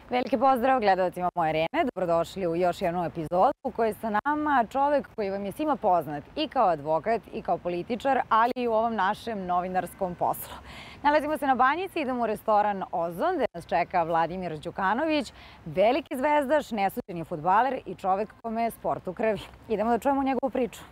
Veliki pozdrav gledalcima Moje Arene. Dobrodošli u još jednu epizodu u kojoj sa nama čovek koji vam je svima poznat i kao advokat i kao političar, ali i u ovom našem novinarskom poslu. Nalazimo se na Banjici, idemo u restoran Ozon, gde nas čeka Vladimir Đukanović, veliki zvezdaš, nesuđeni fudbaler i čovek kome je sport u krvi. Idemo da čujemo njegovu priču.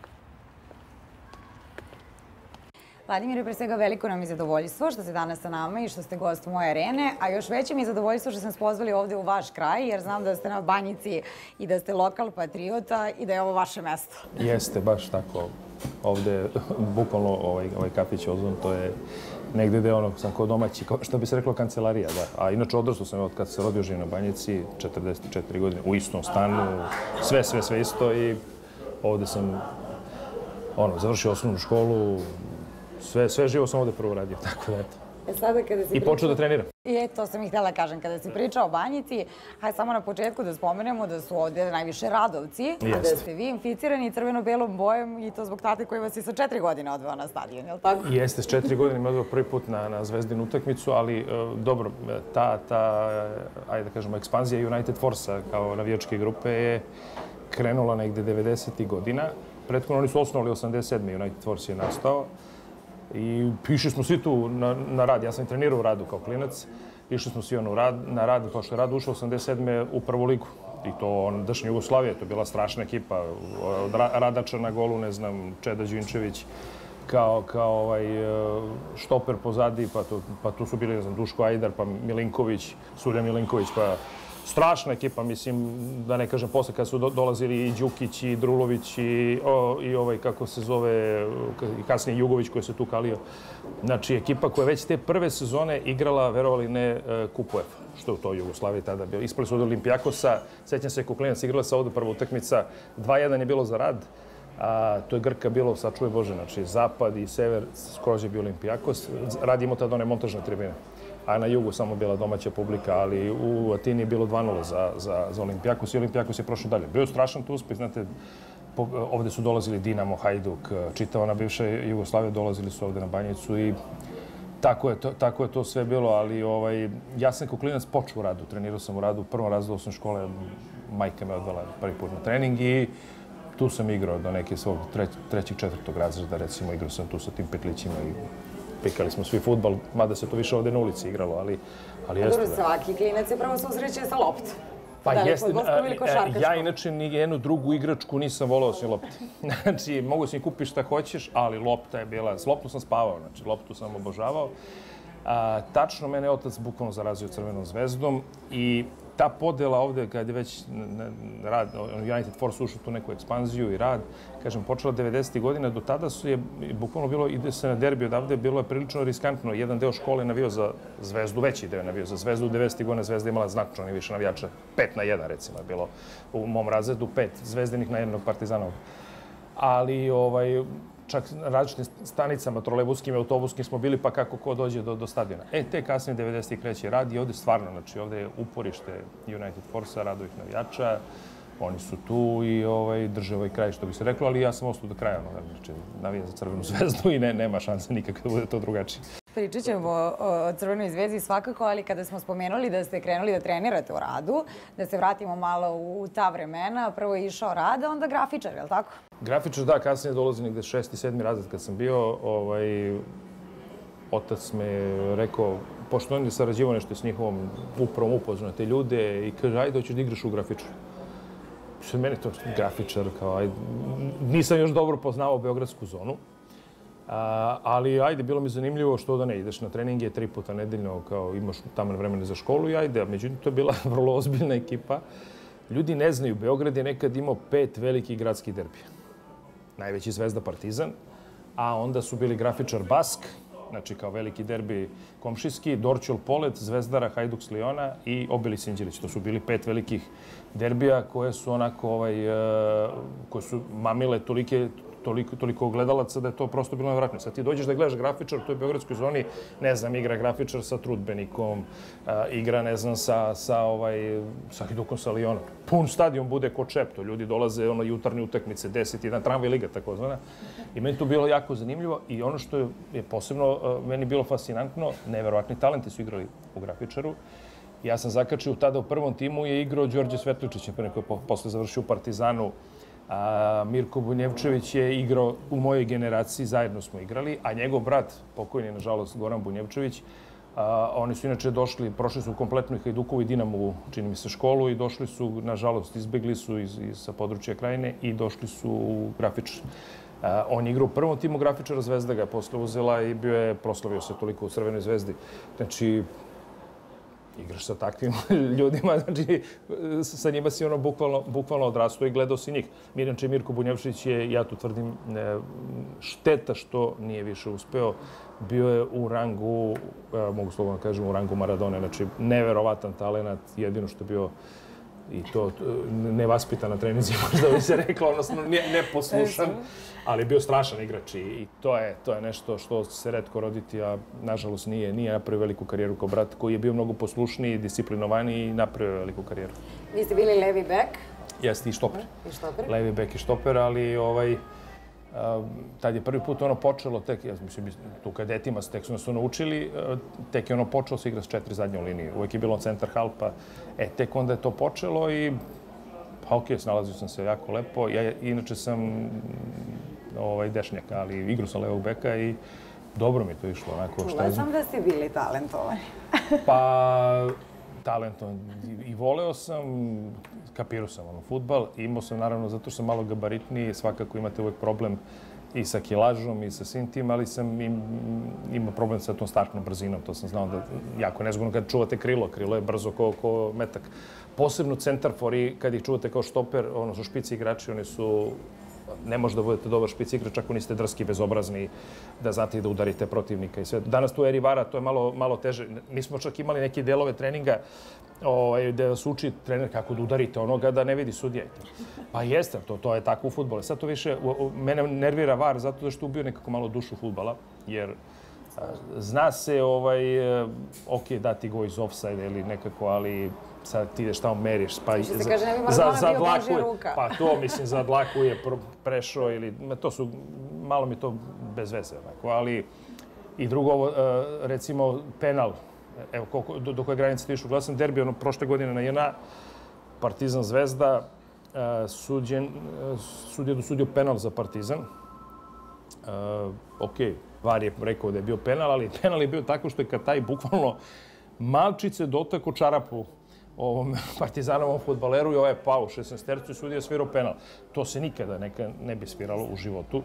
Vladimir, pre svega veliko nam je zadovoljstvo što ste danas sa nama i što ste gost u Moje Arene, a još veće mi je zadovoljstvo što sam nas pozvali ovde u vaš kraj, jer znam da ste na Banjici i da ste lokal patriota i da je ovo vaše mesto. Jeste, baš tako. Ovde, bukvalno ovaj kafić Ozon, to je negde gde sam kao domaći, što bi se reklo kancelarija, da. A inače odrastao sam od kad se rodio, živim na Banjici, 44 godine, u istom stanu, sve isto i ovde sam završio osnovnu školu. Sve živo sam ovde prvo radio, tako da eto. I počeo da treniram. I to sam i htjela kažem, kada si pričao o Banjici, hajde samo na početku da spomenemo da su ovde najviše radovci, a da ste vi inficirani crveno-belom bojem i to zbog tate koji vas je sa 4 godine odveo na stadion, je li tako? Jeste, s 4 godine me odveo prvi put na Zvezdinu utakmicu, ali dobro, ta, ajde da kažemo, ekspanzija United Force-a kao navijačke grupe je krenula negde 90. godina. Prethodno oni su osnovali 87. United Force je nastao. I išli smo svi tu na rad. Ja sam i trenirao u Radu kao klinac. Išli smo svi na rad, kao što je Rad ušao 87. u prvu ligu. I to ondašnja Jugoslavija, to je bila strašna ekipa. Od Radača na golu, ne znam, Čeda Đinčević kao štoper pozadi, pa tu su bili, ne znam, Duško Ajdar, pa Milinković, Sulja Milinković, pa strašna ekipa, mislim, da ne kažem, posle kad su dolazili i Đukić, i Drulović, i kako se zove, i kasnije Jugović koji se tu kalio. Znači, ekipa koja već te prve sezone igrala, verovali ne, Kup UEFA, što je u toj Jugoslaviji tada bilo. Ispali su od Olimpijakosa, sećam se, Kuklinac igrala se ovde prva utakmica, 2:1 je bilo za Rad, a to je Grka bilo, sačuvaj Bože, znači, zapad i sever, skroz je bio Olimpijakos. Rad imao tada one montažne tribine. A na jugu samo bila domaća publika, ali u Atini je bilo 2:0 za Olimpijakos i Olimpijakos je prošao dalje. Bio je strašan tu uspeh, znate, ovde su dolazili Dinamo, Hajduk, čitava na bivše Jugoslavije, dolazili su ovde na Banjicu i tako je to sve bilo, ali ja sam kao klinac počeo u Radu, trenirao sam u Radu, u prvom razredu osnovne škole, majka me odvela prvi put na trening i tu sam igrao do neke svog trećeg, četvrtog razreda, recimo, igrao sam tu sa tim petlićima i pikali smo svi fudbal, mada se to više ovde na ulici igralo, ali jeste. Dobro, svaki klinac je prvo susreće sa loptom. Pa jeste, ja inače ni jednu drugu igračku nisam voleo osim lopte. Znači, mogu si kupiš šta hoćeš, ali lopta je bila, s loptom sam spavao, znači loptu sam obožavao. Tačno, mene je otac bukvalno zarazio Crvenom zvezdom i ta podela ovde, kad je već United Force ušao tu neku ekspanziju i rad, kažem, počela 90. godina, do tada je bukvalno bilo, ide se na derbi odavde, bilo je prilično riskantno. Jedan deo škole je navio za Zvezdu, veći deo je navio za Zvezdu. U 90. godina Zvezda imala značno više navijača, 5:1 recimo je bilo u mom razredu, 5 Zvezdinih na jednog Partizana. Ali čak na različitim stanicama, trolejbuskim i autobuskim smo bili, pa kako ko dođe do stadiona. Te kasnije 90. kreće Rad i ovde stvarno, znači ovde je uporište United Force-a, Radovih navijača, oni su tu i drže ovaj kraj, što bi se reklo, ali ja sam ostao do kraja, znači navijam za Crvenu zvezdu i nema šanse nikako da bude to drugačije. Pričat ćemo o Crvenoj zvezdi svakako, ali kada smo spomenuli da ste krenuli da trenirate u Radu, da se vratimo malo u ta vremena, prvo je išao Rad, a onda grafičar, je li tako? Grafičar, da, kasnije dolazi negde 6. i 7. razred kad sam bio. Otac me rekao, pošto on je sarađivao nešto s njihovom upravom, upoznao te ljude i kaže, ajde, hoćeš da igraš u grafičaru. Meni to grafičar, kao, ajde, nisam još dobro poznavao beogradsku zonu. Ali ajde, bilo mi zanimljivo što da ne ideš na treninge 3 puta nedeljno, kao imaš tamo vremena za školu i ajde, međutim to je bila vrlo ozbiljna ekipa. Ljudi ne znaju, Beograd je nekad imao 5 velikih gradskih derbija. Najveći Zvezda Partizan, a onda su bili grafičar Bask, znači kao veliki derbi komšijski, Dorćol Polet, Zvezdara, Hajduk s Liona i Obelis Sinđelić. To su bili 5 velikih derbija koje su onako, koje su mamile toliko gledalaca da je to prosto bilo nevjerojatno. Sad ti dođeš da gledaš grafičar u toj beogradskoj zoni, ne znam, igra grafičar sa Trudbenikom, igra, ne znam, sa Hajdukom sa Lionom. Pun stadion bude ko čep, to ljudi dolaze jutarnje utakmice, 10-1, tramvaj liga takozvana. I meni to bilo jako zanimljivo i ono što je posebno meni bilo fascinantno, nevjerojatni talenti su igrali u grafičaru. Ja sam zakačio tada u prvom timu je igrao Đorđe Svetličić, pre nego posle završio u Partizanu. Mirko Bunjevčević je igrao u mojoj generaciji, zajedno smo igrali, a njegov brat, pokojni, nažalost, Goran Bunjevčević, oni su inače došli, prošli su kompletno i Hajdukovu i Dinamovu, čini mi se, školu i došli su, nažalost, izbegli su sa područja Krajine i došli su u Grafičar. On je igrao u prvom timu Grafičara, Zvezda ga je posle uzela i proslavio se toliko u Crvenoj Zvezdi. Znači, igraš sa takvim ljudima, znači sa njima si ono bukvalno odrastao i gledao si njih. Inače, Mirko Bunjevčić je, ja tu tvrdim, šteta što nije više uspeo. Bio je u rangu, mogu slobodno kažem, u rangu Maradone. Znači, neverovatan talenat, jedino što je bio i to nevaspitan na treninzima, možda bi se reklo, odnosno neposlušan, ali je bio strašan igrač i to je nešto što se retko roditi, a nažalost nije napravio veliku karijeru kao brat, koji je bio mnogo poslušniji, disciplinovaniji i napravio veliku karijeru. Vi ste bili levi bek? Jeste, i štoper. Levi bek i štoper, ali tad je prvi put ono počelo, tek, ja mislim, tu kadetima tek su nas naučili, tek je ono počelo se igra s 4 zadnje u liniji. Uvijek je bilo centar half, pa tek onda je to počelo i pa okej, snalazio sam se jako lepo. Ja inače sam dešnjak, ali igrao sam levog beka i dobro mi to išlo. Čula sam da ste bili talentovani. Pa, talentovan. I voleo sam, kapirao sam fudbal. Imao sam, naravno, zato što sam malo gabaritniji, svakako imate uvek problem i sa kilažom i sa svim tim, ali sam imao problem sa tom startnom brzinom. To sam znao da jako nezgodno kad čuvate krilo. Krilo je brzo ko metak. Posebno centarfori, kad ih čuvate kao štoper, ono su špici igrači, oni su... Ne može da budete dobar špic igrač ako niste drski, bezobrazni, da znate i da udarite protivnika i sve. Danas tu eri vara, to je malo teže. Mi smo čak imali neke delove treninga gde vas uči trener kako da udarite onoga da ne vidi sudija. Pa jeste, to je tako u fudbalu. Sad to više, mene nervira var zato što ubio nekako malo dušu fudbala, jer zna se, ok, dati go iz offside ili nekako, ali sad ti ideš tamo meriš, pa za dlaku, pa to, mislim, za dlaku je prešao ili, to su, malo mi to bez veze, ali i drugo, recimo, penal, evo, do koje granice ti išao, gledao sam derbi, prošle godine na JNA, Partizan Zvezda, sudija dosudio penal za Partizan, okej, VAR je rekao da je bio penal, ali penal je bio tako što je Kataj bukvalno malčice dotako čarapu ovom Partizanovom fudbaleru i ovaj je pao u 16-tercu i sudija svirao penal. To se nikada ne bi sviralo u životu.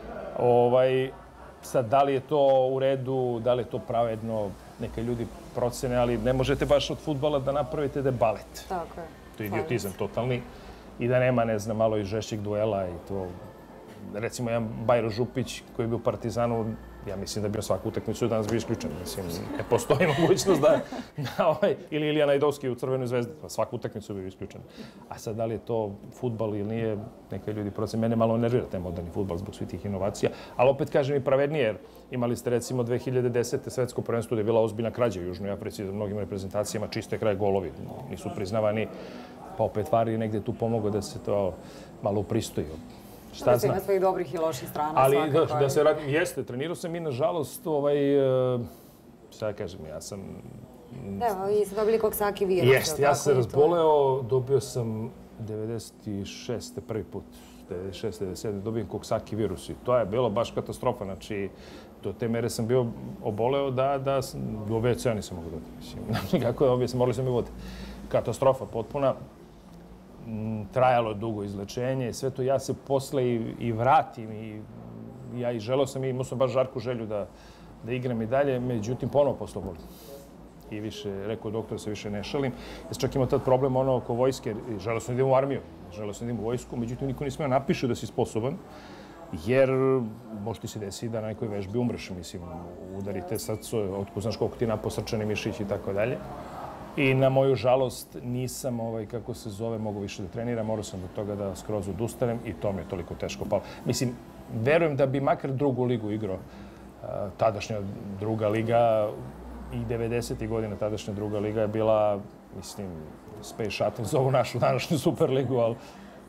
Sad, da li je to u redu, da li je to pravedno, neka ljudi procene, ali ne možete baš od fudbala da napravite da je balet. Tako je. To je idiotizam totalni. I da nema, ne znam, malo i žešćeg duela i to... Recimo, jedan Bajro Župić koji je bio u Partizanu, ja mislim da bi na svaku utakmicu danas bio isključen. Mislim, ne postoji mogućnost da ili Ilija Najdovski u Crvenoj Zvezdi, svaku utakmicu bi bio isključen. A sad, da li je to fudbal ili nije, neka ljudi procene. Mene malo nervira taj moderni fudbal zbog svih tih inovacija. Ali opet kažem i pravednije, jer imali ste recimo 2010. svetsko prvenstvo gde je bila ozbiljna krađa u Južnoj Africi za mnogim reprezentacijama, čiste kraje golovi, nisu priznavani. Pa opet VAR je negde tu pomogao da se to malo upristoji. Šta znam? Ima svojih dobrih i loših strana svakako. Ali da se radim, jeste, trenirao sam i nažalost, šta da kažem, ja sam... Da, vi ste dobili koksaki virus. Jeste, ja sam se razboleo, dobio sam 96. prvi put, 96. 97. dobijem koksaki virus i to je bilo baš katastrofa, znači do te mere sam bio oboleo da do WC-a nisam mogu dati, mislim, kako da objasnim, morali sam i vode. Katastrofa potpuna. Trajalo je dugo izlečenje, sve to ja se posle i vratim i ja i želeo sam i imao sam baš žarku želju da igram i dalje, međutim ponovo posle boli. I više, rekao doktor, se više ne šalim. Ja sam čak imao tad problem oko vojske, želeo sam da idem u armiju, želeo sam da idem u vojsku, međutim niko ne smeo napiše da si sposoban, jer može ti se desi da na nekoj vežbi umreš, mislim, udarite srce, otko znaš koliko ti napao srčani mišić i tako dalje. I na moju žalost nisam, kako se zove, mogu više da treniram, morao sam do toga da skroz odustanem i to mi je toliko teško palo. Mislim, verujem da bi makar drugu ligu igrao, tadašnja druga liga i 90. godina tadašnja druga liga je bila, mislim, Space Shuttle za ovu našu današnju Superligu, ali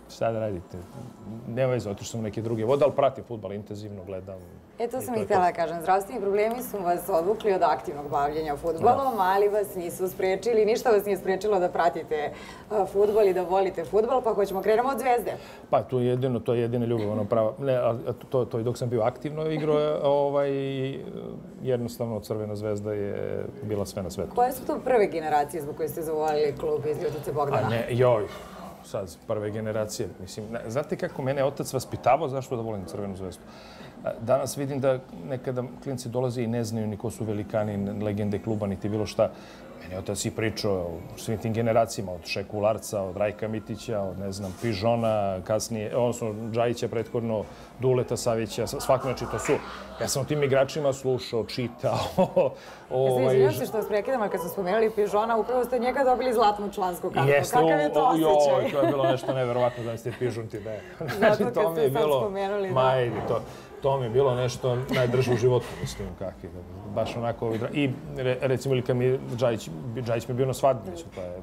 Šta da radite? Nema veze, otišao sam u neke druge vode, ali pratim fudbal intenzivno, gledam. To sam i htjela da kažem. Zdravstveni problemi su vas odvukli od aktivnog bavljenja fudbalom, ali vas nisu sprečili, ništa vas nije sprečilo da pratite fudbal i da volite fudbal, pa hoćemo krenemo od Zvezde. Pa to je jedina ljubav, ono prava. Ne, to i dok sam bio aktivno igrao, jednostavno Crvena Zvezda je bila sve na svetu. Koje su to prve generacije zbog koje ste zavolili klub iz Ljutice Bogdana? A ne, sad prve generacije. Mislim, znate kako mene otac vaspitavao zašto da volim Crvenu Zvezdu? Danas vidim da nekada klinci dolaze i ne znaju ni ko su velikani, legende kluba, niti bilo šta. Meni je otac i pričao o svim tim generacijama, od Šeku Larca, od Rajka Mitića, od, ne znam, Pižona, kasnije, odnosno Džajića prethodno, Duleta Savića, svako, znači to su. Ja sam o tim igračima slušao, čitao. Izvinjam se što vas prekidam, ali kad smo spomenuli Pižona, upravo ste njega dobili zlatnu člansku kartu. Jeste, kakav je to osjećaj? to je bilo nešto neverovatno da ste Pižon ti daje. Zato kad ste sad spomenuli, da. To mi je bilo nešto najdrže u životu, mislim, kakvi. Baš onako... I recimo, ili kad mi Džajić mi je bio na svadbi, pa je...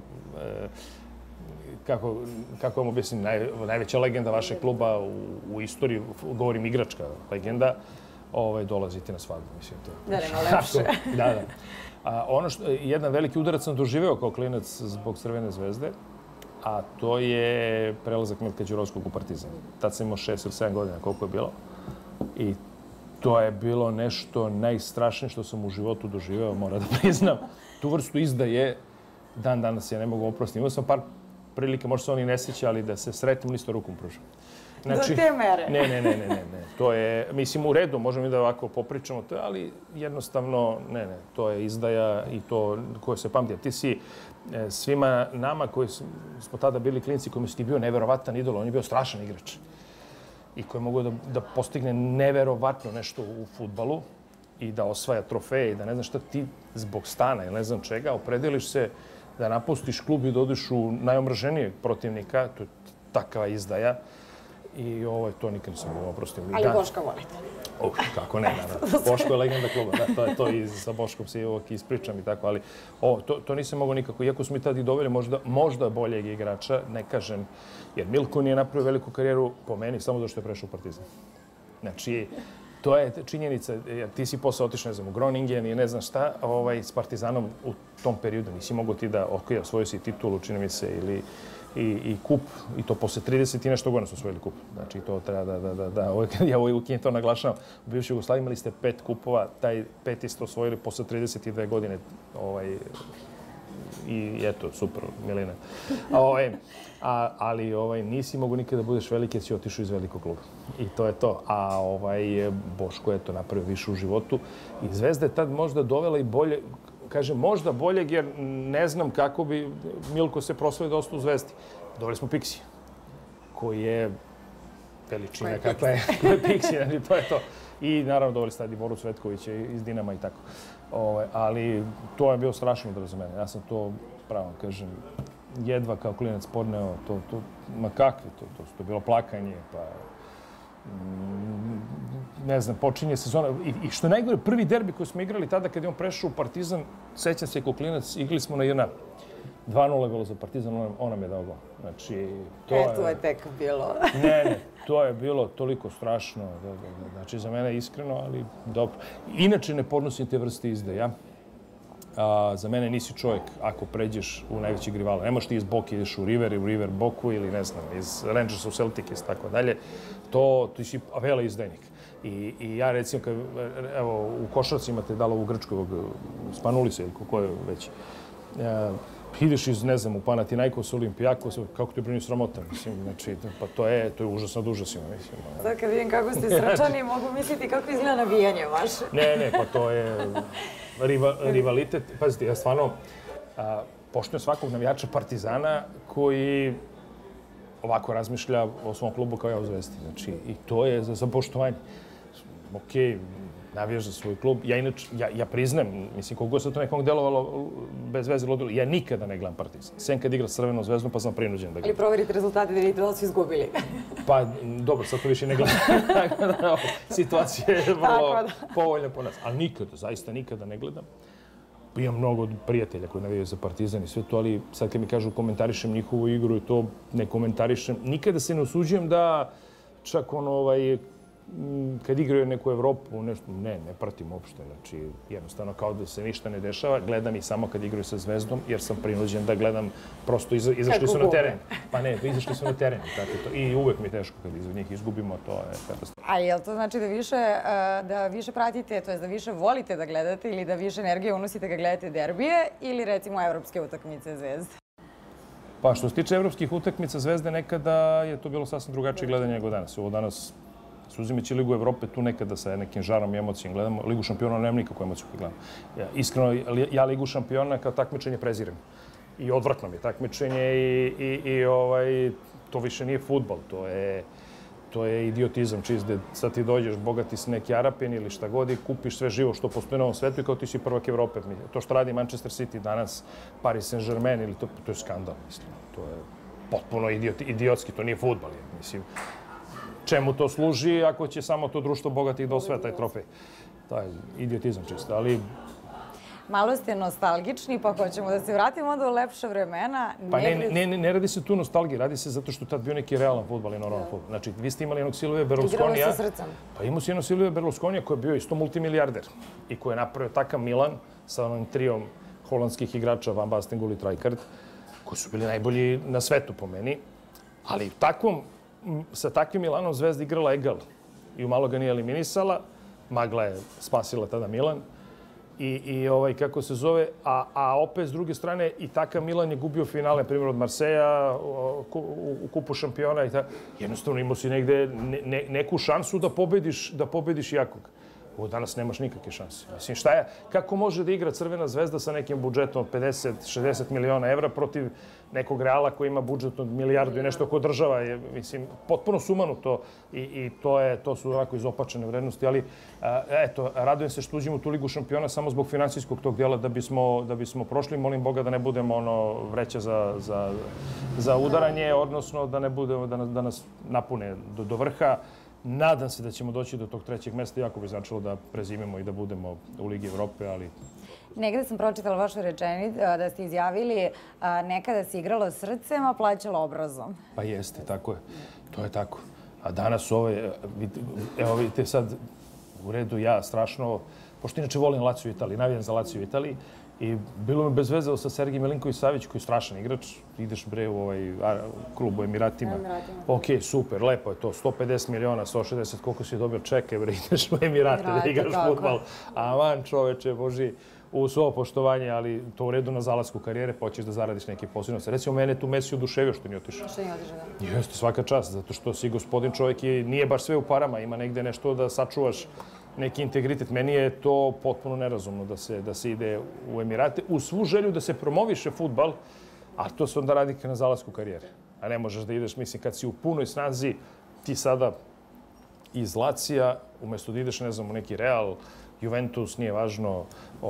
Kako vam objasnim, najveća legenda vašeg kluba u istoriji, govorim igračka legenda, dolaziti na svadbu, mislim. Da, nema lepše. Da. Jedan veliki udarac sam doživeo kao klinac zbog Crvene Zvezde, a to je prelazak Milka Đurovskog u Partizan. Tad sam imao 6 ili 7 godina, koliko je bilo. I to je bilo nešto najstrašnije što sam u životu doživeo, moram da priznam. Tu vrstu izdaje dan danas ja ne mogu oprostiti. Imao sam par prilike, možda se oni ne sjeća, ali da se sretnem isto rukom pružam. Do te mere? Ne. To je, mislim, u redu, možemo i da ovako popričamo, ali jednostavno, ne. To je izdaja i to koje se pamti. Ti si svima nama koji smo tada bili klinci, kojima si ti bio neverovatan idol, on je bio strašan igrač. I koji mogu da postigne neverovatno nešto u fudbalu i da osvaja trofeje i da ne znam šta ti zbog stana ili ne znam čega, opredeliš se da napustiš klub i da odeš u najomraženijeg protivnika, to je takva izdaja. I to nikad nisam mogu oprostiti. Ali Boška volite? Kako ne, naravno. Boško je legenda kluba, da, to i sa Boškom se uvijek ispričam i tako, ali to nisam mogao nikako. Iako smo i tad i doveli možda boljeg igrača, ne kažem, jer Milko nije napravio veliku karijeru po meni samo zato što je prešao u Partizan. Znači, to je činjenica, jer ti si posle otišao, ne znam, u Groningen i ne znam šta, s Partizanom u tom periodu nisi mogao ti da osvojio si titulu, čini mi se, ili i kup, i to posle 30 i nešto godina su osvojili kup. Znači, to treba ja uvijek to naglašavam. U bivšoj Jugoslaviji imali ste 5 kupova, taj 5 ste osvojili posle 32 godine. I eto, super, milina. Ali nisi mogu nikada da budeš veliki jer si otišao iz velikog kluba. I to je to. A Boško je to napravio više u životu. I Zvezda je tad možda dovela i bolje, kažem, možda boljeg, jer ne znam kako bi Milko se proslavio dosta u Zvezdi. Doveli smo Pixija, koji je veličina kakva je Pixija, to je to. I naravno doveli ste i Boru Cvetkovića iz Dinama i tako. Ali to je bio strašno udar za mene. Ja sam to, pravo kažem, jedva kao klinac podneo. Ma kakvi, to je bilo plakanje, pa... Ne znam, počinje sezona. I što je najgore, prvi derbi koji smo igrali tada kad je on prešao u Partizan, sećam se kao klinac, igrali smo na 1-2 gola za Partizan, on nam je dao gol. Znači, to je tek bilo. Ne, to je bilo toliko strašno. Znači, za mene iskreno, ali dobro. Inače, ne podnosim te vrste izdaja. Za mene nisi čovjek ako pređeš u najvećeg rivala. Ne možeš ti iz Boke ideš u River Boku ili ne znam, iz Rangersa u Celtic i tako dalje. Ti si vela izdajnik. I ja recimo, evo, u košarci imate dalo u Grčkovog Spanulisa ili ko je već. Ideš iz, ne znam, u Panathinaikos, Olimpijakos, kako ti je brinu sramota, mislim, znači, pa to je užasno od užasima, mislim. Sad kad vidim kako ste srčani, mogu misliti kako izgleda navijanje vaše. Ne, pa to je rivalitet. Pazite, ja stvarno poštujem svakog navijača Partizana koji ovako razmišlja o svom klubu kao ja u Zvezdi. Znači, i to je za poštovanje. Okej, navijaš za svoj klub. Ja priznam, mislim, koliko se to nekog delovalo bez veze ludilo, ja nikada ne gledam Partizan. Sem kad igra s Crvenom Zvezdom, pa sam prinuđen da gledam. Ali proverite rezultate da vidite da li su izgubili. Pa, dobro, sad to više ne gledam. Situacija je vrlo povoljna po nas. Ali nikada, zaista nikada ne gledam. imam mnogo prijatelja koji navijaju za Partizan i sve to, ali sad kad mi kažu komentarišem njihovu igru i to ne komentarišem. Nikada se ne usuđujem da čak kad igraju neku Evropu, nešto, ne pratim uopšte. Znači, jednostavno kao da se ništa ne dešava. Gledam ih samo kad igraju sa Zvezdom, jer sam prinuđen da gledam, prosto izašli su na teren. Pa ne, izašli su na teren. I uvek mi je teško kad iz njih izgubimo, to je katastrofa. A je li to znači da više pratite, to je da više volite da gledate ili da više energije unosite kad gledate derbije ili recimo evropske utakmice Zvezde? Pa što se tiče evropskih utakmica Zvezde, nekada je to bilo sasvim drugačije gledanje nego danas. Ovo danas, uzimajući Ligu Evrope, tu nekada sa nekim žarom i emocijom gledamo. Ligu šampiona nemam nikakvu emociju kad gledam. Iskreno, ja Ligu šampiona kao takmičenje prezirem. I odvratno mi je takmičenje i to više nije fudbal. To je idiotizam čist, da sad ti dođeš bogati si neki Arapin ili šta god i kupiš sve živo što postoji na ovom svetu i kao ti si prvak Evrope. To što radi Manchester City danas, Paris Saint-Germain, ili to je skandal, mislim. To je potpuno idiotski, to nije fudbal, mislim. Čemu to služi ako će samo to društvo bogatih da osvaja taj trofej? Taj idiotizam čisto, ali... Malo ste nostalgični, pa hoćemo da se vratimo onda u lepša vremena. Pa ne radi se tu nostalgiji, radi se zato što je tad bio neki realan fudbal i normalan fudbal. Znači, vi ste imali jednog Silvija Berlusconija... Igralo sa srcem. Pa imao si jednog Silvija Berlusconija koji je bio isto multimilijarder i koji je napravio takav Milan sa onim trijom holandskih igrača, Van Basten, Gullit, Rijkaard, koji su bili najbolji na svetu po meni. Ali sa takvim Milanom Zvezda igrala egal i umalo ga nije eliminisala. Magla je spasila tada Milan. I kako se zove, a opet s druge strane i takav Milan je gubio finale, primjer od Marseja, u kupu šampiona i tako. Jednostavno imao si negde neku šansu da pobediš jakog. Ovo danas nemaš nikakve šanse. Mislim, kako može da igra Crvena Zvezda sa nekim budžetom od 50-60 miliona evra protiv nekog Reala koji ima budžet od milijardu i nešto ko država je, mislim, potpuno sumanuto i to su onako izopačene vrednosti, ali eto, radujem se što uđemo u tu Ligu šampiona samo zbog finansijskog tog dijela da bismo prošli. Molim Boga da ne budemo vreća za udaranje, odnosno da ne budemo, da nas napune do vrha. Nadam se da ćemo doći do tog trećeg mesta, jako bi značilo da prezimemo i da budemo u Ligi Evrope, ali... Negde sam pročitala vašu rečenicu da ste izjavili nekada se igralo srcem, a plaćalo obrazom. Pa jeste, tako je. To je tako. A danas evo vidite sad, u redu ja strašno, pošto inače volim Lazio u Italiji, navijam za Lazio u Italiji, i bilo me bez veze sa Sergij Milinković-Savić, koji je strašan igrač. Ideš bre u klub u Emiratima. Ok, super, lepo je to. 150 miliona, 160, koliko si dobio čeke, bre, ideš u Emirate da igraš fudbal. Aman, čoveče, Boži, u svo poštovanje, ali to u redu na zalasku karijere, pa hoćeš da zaradiš neke posebnosti. Recimo, mene tu Messi oduševio što nije otišao. Što nije otišao, da. Jeste, svaka čast, zato što si gospodin čovjek i nije baš sve u parama, ima negde nešto da sačuvaš neki integritet. Meni je to potpuno nerazumno da se ide u Emirate u svu želju da se promoviše fudbal, a to se onda radi na zalasku karijere. A ne možeš da ideš, mislim, kad si u punoj snazi, ti sada iz Lazija, umjesto da ideš, ne znam, u neki Real, Juventus, nije važno,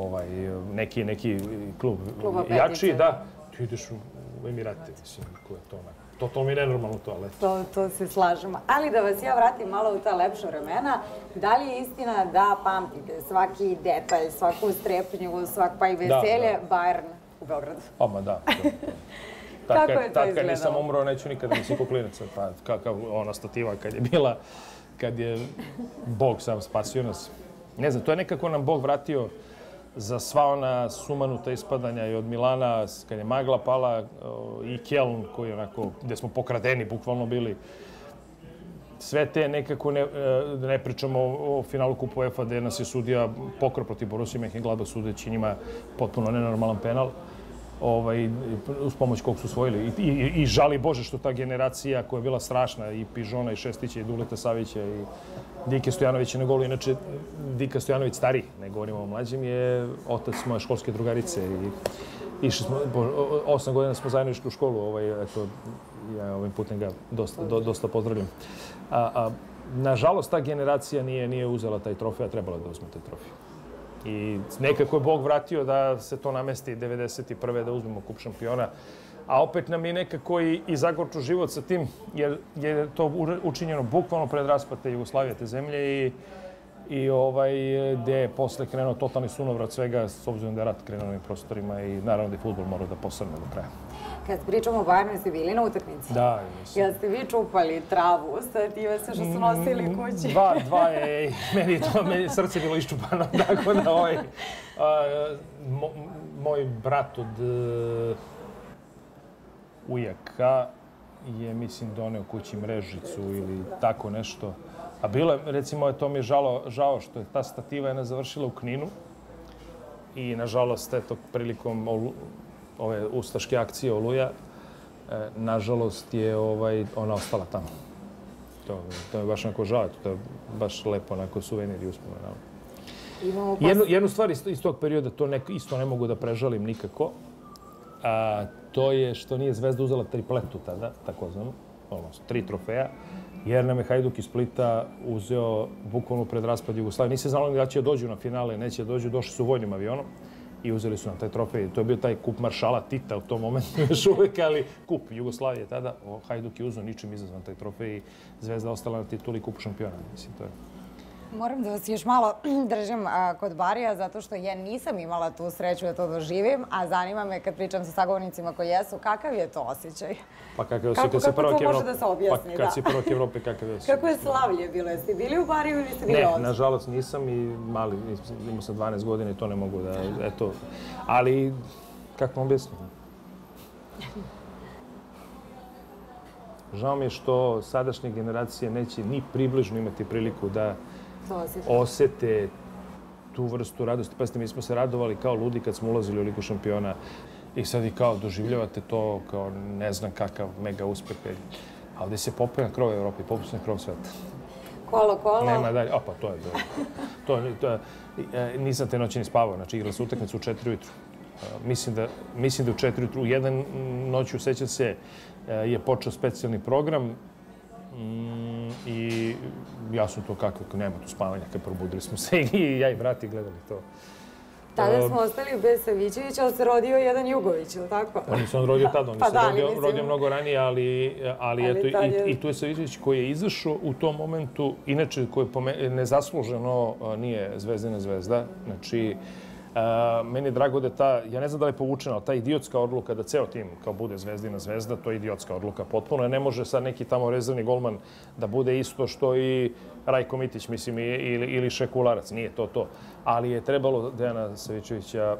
neki klub jači, da, ti ideš u Emirate, mislim, ko je to onako. To mi je nenormalno to, ali... To se slažemo. Ali da vas ja vratim malo u ta lepša vremena, da li je istina da pamtite svaki detalj, svaku strepnju, pa i veselje Bayern u Beogradu? Ma da. Kako je to izgledalo? Kad nisam umro, neću nikada nisi koklinaca. Kao ona stativa kad je bila, kad je Bog sam spasio nas. Ne znam, to je nekako nam Bog vratio za sva ona sumanuta ispadanja i od Milana, kad je magla pala, i Kjeln, koji je onako, gde smo pokradeni, bukvalno bili. Sve te nekako, ne pričamo o finalu Kupa UEFA, gde nas je sudija pokrao protiv Borussia Mönchengladbach sudeći njima potpuno nenormalan penal, uz pomoć kog su osvojili. I žali Bože što ta generacija koja je bila strašna, i Pižona, i Šestića, i Duleta Savića, i Dike Stojanovića na golu. Inače, Dika Stojanović stariji, ne govorimo o mlađim, je otac moje školske drugarice. Išli smo, 8 godina smo zajedno išli u školu, eto, ja ovim putem ga dosta pozdravljam. Nažalost, ta generacija nije uzela taj trofej, a trebala da uzme taj trofej. I nekako je Bog vratio da se to namesti 91. da uzmemo kup šampiona. A opet nam je nekako i zagorču život sa tim, jer je to učinjeno bukvalno pred raspad te Jugoslavije, te zemlje. i gde je posle krenuo totalni sunovrat svega, s obzirom da je rat krenuo na ovim prostorima i naravno da je fudbal morao da posrne do kraja. Kad pričamo o Bayernu, ste bili na utakmici? Da, mislim. Jel ste vi čupali travu sa time sve što su nosili kući? Dva je, meni srce bilo iščupano, tako da moj brat od ujaka je, mislim, doneo kući mrežicu ili tako nešto. A bilo je, recimo, to mi je žao što je ta stativa je završila u Kninu i, nažalost, eto, prilikom ove ustaške akcije Oluja, nažalost je ona ostala tamo. To je baš onako žao, to je baš lepo onako suvenir i uspomena. Jednu stvar iz tog perioda, to isto ne mogu da prežalim nikako, a to je što nije Zvezda uzela tripletu tada, takozvano, odnosno 3 trofeja, jer nam je Hajduk iz Splita uzeo bukvalno pred raspad Jugoslavije. Nisi znalo ni da će dođu na finale, neće dođu, došli su vojnim avionom i uzeli su nam taj trofej. To je bio taj kup maršala Tita u tom momentu još uvijek, ali kup Jugoslavije tada. Hajduk je uzeo ničim izazvan taj trofej i Zvezda ostala na tituli kupu šampiona. Mislim, to je... Moram da vas još malo držim kod Barija, zato što ja nisam imala tu sreću da to doživim, a zanima me kad pričam sa sagovornicima koji jesu, kakav je to osjećaj? Pa kakav je osjećaj kad si prvak Evrope? Kako to može da se objasni, da? Pa kad si prvak Evrope, kakav je osjećaj? Kako je slavlje bilo? Jeste bili u Bariju ili ste bili ovdje? Ne, nažalost nisam i mali, imao sam 12 godina i to ne mogu da, eto, ali kako vam objasnim? Žao mi je što sadašnje generacije neće ni približno imati priliku da osete tu vrstu radosti. Pazite, mi smo se radovali kao ludi kad smo ulazili u Ligu šampiona i sad i kao doživljavate to kao ne znam kakav mega uspeh. A ovdje se popuje na krov Evrope, popuje se na krov sveta. Kolo. Nema dalje. A pa to je bilo. Nisam te noći ni spavao, znači igrali su utakmicu u 4 ujutru. Mislim da u 4 ujutru, u jedan noću, sećam se, je počeo specijalni program i ja sam to kako, nema tu spavanja, kad probudili smo se i ja i brati gledali to. Tada smo ostali bez Savićevića, ali se rodio jedan Jugović, ili tako? Pa nisam on rodio tada, on se rodio mnogo ranije, ali eto, i tu je Savićević koji je izašao u tom momentu, inače koji nezasluženo nije Zvezdina zvezda, znači meni je drago da ja ne znam da li je povučena, ali ta idiotska odluka da ceo tim kao bude Zvezdina zvezda, to je idiotska odluka potpuno. Ne može sad neki tamo rezervni golman da bude isto što i Rajko Mitić, mislim, ili Šekularac. Nije to. Ali je trebalo Dejana Savićevića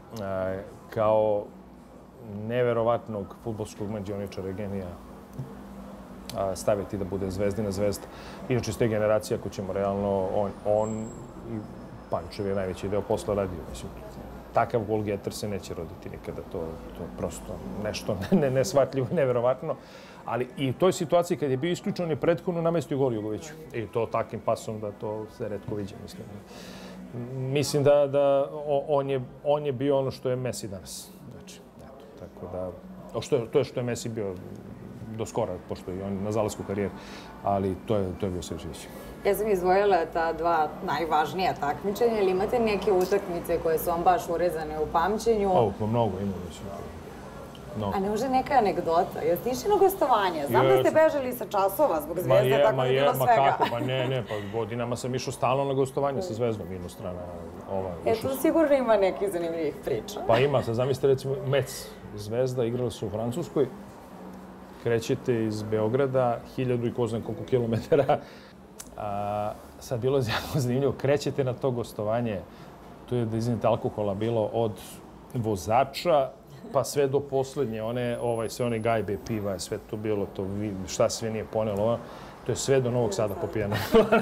kao neverovatnog fudbalskog mađioničara genija staviti da bude Zvezdina zvezda. Inače, iz te generacije, ako ćemo realno, on i Pančev je najveći deo posla radio. Mislim, takav golgeter se neće roditi nikada. To je prosto nešto nesvatljivo, neverovatno. Ali i u toj situaciji kad je bio isključen, on je prethodno namestio gol Jugoviću. I to takvim pasom da to se retko viđe, mislim. Mislim da on je bio ono što je Messi danas. Znači, eto, tako da... To je što je Messi bio do skora, pošto je on na zalasku karijere. Ali to je bio Savićević. Ja sam izdvojila ta dva najvažnija takmičenja. Ili imate neke utakmice koje su vam baš urezane u pamćenju? Mnogo imamo. A ne može neka anegdota? Jeste išli na gostovanje? Znam da ste bežali sa časova zbog Zvezde, tako da je bilo svega. Pa ne, pa godinama sam išao stalno na gostovanje sa Zvezdom, inostrana. Tu sigurno ima nekih zanimljivih priča. Pa ima, sad zamislite recimo Metz, Zvezda, igrali su u Francuskoj. Krećete iz Beograda, 1000 i ko znam koliko kilometara. Sad bilo je jako zanimljivo, krećete na to gostovanje, tu je da izvinite alkohola bilo od vozača pa sve do poslednje, sve one gajbe, piva, sve to bilo, šta sve nije ponelo, to je sve do Novog Sada popijeno.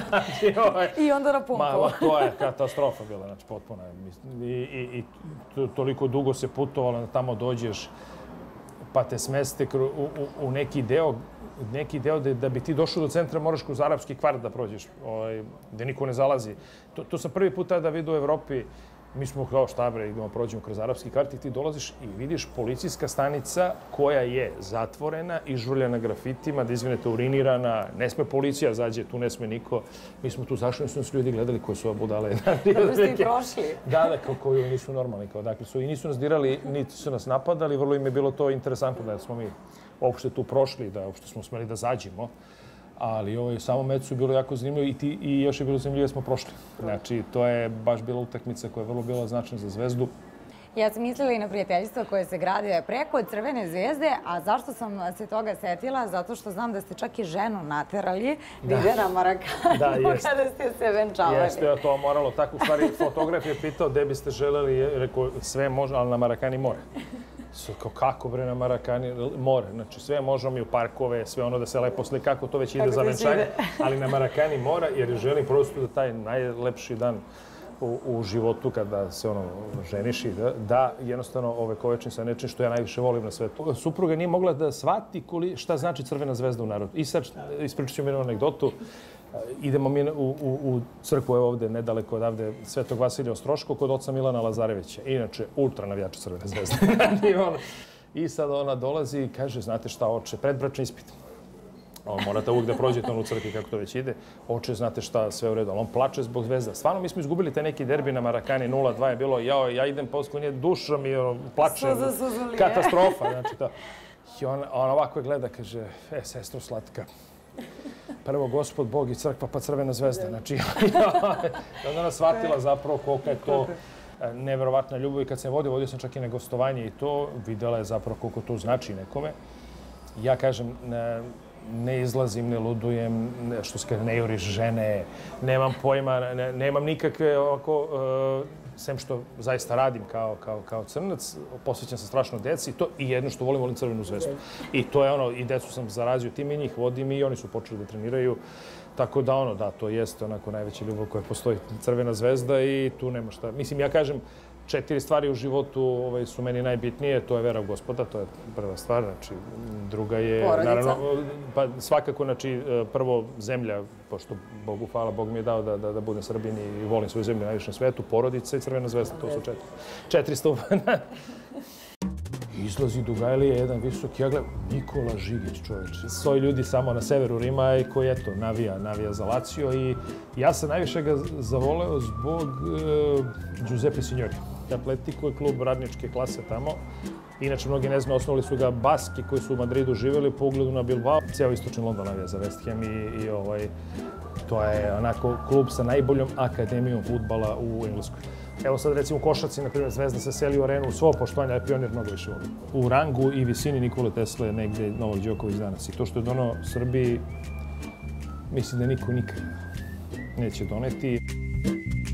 I onda na pumpu. To je katastrofa bila, znači potpuno. I toliko dugo se putovalo da tamo dođeš, pa te smeste u neki deo da bi ti došao do centra, moraš kroz arapski kvart da prođeš, gde niko ne zalazi. To sam prvi put tada vidio u Evropi. Mi smo kao štabre, idemo prođemo kroz arapski kvart i ti dolaziš i vidiš policijska stanica koja je zatvorena i žurljena grafitima, da izvinete, urinirana, ne sme policija zađe, tu ne sme niko. Mi smo tu zašli i su nas ljudi gledali koji su budale. Dobro ste i prošli. Da, koji nisu normalni. Dakle, i nisu nas dirali, niti su nas napadali, vrlo im je bilo to interesantno da smo mi uopšte tu prošli, da uopšte smo smeli da zađemo. Ali u samom mecu je bilo jako zanimljivo i još je bilo zanimljivo jer smo prošli. Znači, to je baš bila utakmica koja je vrlo bila značajna za Zvezdu. Ja sam mislila i na prijateljstvo koje se gradi preko Crvene zvezde, a zašto sam se toga setila? Zato što znam da ste čak i ženu naterali da ide na Marakanu kada ste se venčavali. Jeste, ja to moralo tako. U stvari, fotograf je pitao gde biste želeli, rekao sve može, ali na Marakani more. Kako bre na Marakani more? Znači sve možemo i u parkove, sve ono da se lepo slika, kako to već ide za venčanje, ali na Marakani mora jer želim prosto da taj najlepši dan u životu kada se ženiš i da jednostavno ovekovečim sa nečim što ja najviše volim na svetu. Supruga nije mogla da shvati šta znači Crvena zvezda u narodu. I sad ispričat ću mi jednu anegdotu. Idemo mi u crkvu ovde, nedaleko odavde, Svetog Vasilija Ostroškog, kod oca Milana Lazarevića. Inače, ultra navijača Crvene zvezde. I sad ona dolazi i kaže, znate šta, oče, predbračni ispit. Morate uvijek da prođete u crkvi kako to već ide. Oče, znate šta, sve u redu, ali on plače zbog Zvezda. Stvarno, mi smo izgubili te neki derbi na Marakani, 0-2 je bilo, ja idem posle nje dušom i plačem. Katastrofa, znači to. I on ovako gleda, kaže, sestro slatka. Prvo Gospod Bog i crkva, pa Crvena zvezda. Znači, onda ona shvatila zapravo kolika je to neverovatna ljubav. I kad sam vodio sam čak i na gostovanje i to, videla je zapravo koliko to znači nekome. Ja kažem, ne izlazim, ne ludujem, što se kaže, ne juriš žene, nemam pojma, nemam nikakve ovako, sem što zaista radim kao crnac, posvećam se strašno deci i jedno što volim Crvenu zvezdu. I to je i decu sam zarazio tim i njih vodim i oni su počeli da treniraju. Tako da, to jeste onako najveća ljubav koja postoji, Crvena zvezda i tu nema šta. Mislim, ja kažem, 4 stvari u životu su meni najbitnije, to je vera u Gospoda, to je prva stvar, znači druga je, naravno, pa svakako, znači, prvo zemlja, pošto Bogu hvala, Bog mi je dao da budem Srbin i volim svoju zemlju najviše na svetu, porodica i Crvena zvezda, to su 4 stupa. Izlazi Dugajlija, jedan visoki, ja gledam, Nikola Žigić, čoveče. Stoji ljudi samo na severu Rima i koji, eto, navija za Lazio i ja sam najviše ga zavoleo zbog Giuseppe Signori. Atletico je klub radničke klase tamo. Inače, mnogi ne znaju, osnovali su ga Baski koji su u Madridu živjeli po ugledu na Bilbao. Ceo istočni London navija za West Ham i to je onako klub sa najboljom akademijom fudbala u Engleskoj. Evo sad recimo u košarci, na primjer, Zvezda se seli u arenu, svo poštovanje, ali Pionir mnogo više voli. U rangu i visini Nikole Tesle negde Novak Đoković danas. I to što je donao Srbiji, mislim da niko nikad neće doneti.